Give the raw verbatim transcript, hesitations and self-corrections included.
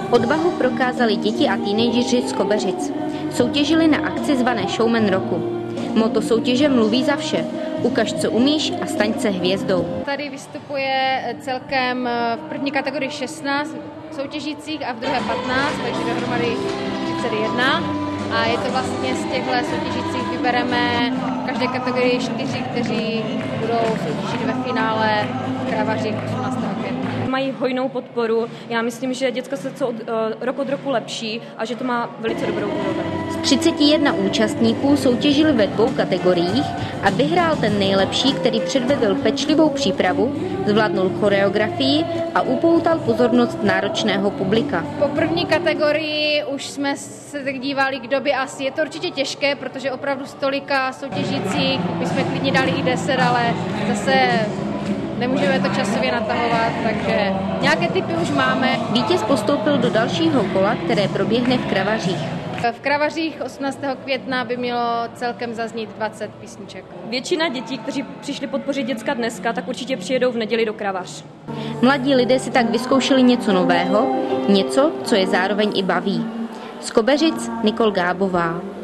Odvahu prokázali děti a teenageři z Kobeřic. Soutěžili na akci zvané Showman roku. Motto soutěže mluví za vše. Ukaž, co umíš a staň se hvězdou. Tady vystupuje celkem v první kategorii šestnáct soutěžících a v druhé patnáct, takže dohromady třicet jedna. A je to vlastně z těchto soutěžících vybereme v každé kategorii čtyři, kteří budou soutěžit ve finále v Kravařích osmnáctého května. Mají hojnou podporu. Já myslím, že děcka se co od, uh, rok od roku lepší a že to má velice dobrou úroveň. Z třiceti jednoho účastníků soutěžili ve dvou kategoriích a vyhrál ten nejlepší, který předvedl pečlivou přípravu, zvládnul choreografii a upoutal pozornost náročného publika. Po první kategorii už jsme se tak dívali, kdo by asi. Je to určitě těžké, protože opravdu z tolika soutěžících bychom klidně dali i deset, ale zase nemůžeme to časově natahovat, takže nějaké tipy už máme. Vítěz postoupil do dalšího kola, které proběhne v Kravařích. V Kravařích osmnáctého května by mělo celkem zaznít dvacet písniček. Většina dětí, kteří přišli podpořit děcka dneska, tak určitě přijedou v neděli do Kravař. Mladí lidé si tak vyzkoušeli něco nového, něco, co je zároveň i baví. Z Kobeřic Nikol Gábová.